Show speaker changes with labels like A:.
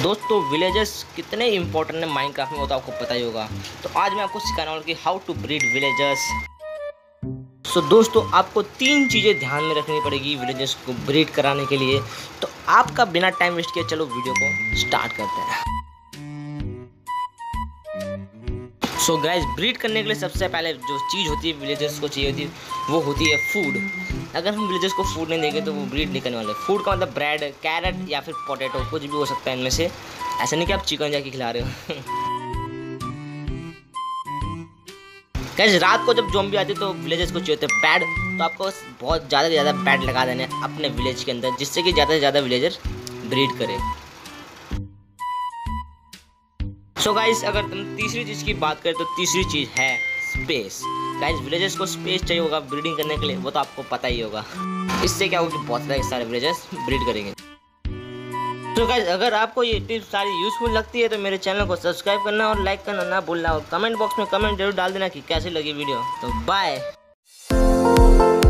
A: दोस्तों विलेजेस कितने इंपॉर्टेंट है माइनक्राफ्ट में वो तो आपको पता ही होगा। तो आज मैं आपको सिखाने वाला हूँ कि how to breed villagers. So दोस्तों आपको 3 चीज़ें ध्यान में रखनी पड़ेगी विलेजर्स को ब्रीड कराने के लिए। तो आपका बिना टाइम वेस्ट किए चलो वीडियो को स्टार्ट करते हैं। सो गाइस ब्रीड करने के लिए सबसे पहले जो चीज़ होती है विलेजर्स को चाहिए होती है वो होती है फूड। अगर हम विलेजर्स को फूड नहीं देंगे तो वो ब्रीड नहीं करने वाले। फूड का मतलब ब्रेड, कैरेट या फिर पोटैटो, कुछ भी हो सकता है इनमें से। ऐसा नहीं कि आप चिकन जाके खिला रहे हो। गाइस रात को जब ज़ॉम्बी आते तो विलेजर्स को चाहिए होते हैं पैड। तो आपको बहुत ज़्यादा से ज़्यादा पैड लगा देने अपने विलेज के अंदर, जिससे कि ज़्यादा से ज़्यादा विलेजर ब्रीड करें। सो गाइस अगर तुम तीसरी चीज़ की बात करें तो तीसरी चीज़ है स्पेस। गाइस विलेजर्स को स्पेस चाहिए होगा ब्रीडिंग करने के लिए, वो तो आपको पता ही होगा। इससे क्या होगा कि बहुत सारे विलेजर्स ब्रीड करेंगे। तो गाइस अगर आपको ये टिप्स सारी यूजफुल लगती है तो मेरे चैनल को सब्सक्राइब करना और लाइक करना ना भूलना, और कमेंट बॉक्स में कमेंट जरूर डाल देना कि कैसी लगी वीडियो। तो बाय।